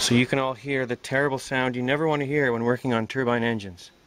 so you can all hear the terrible sound you never want to hear when working on turbine engines.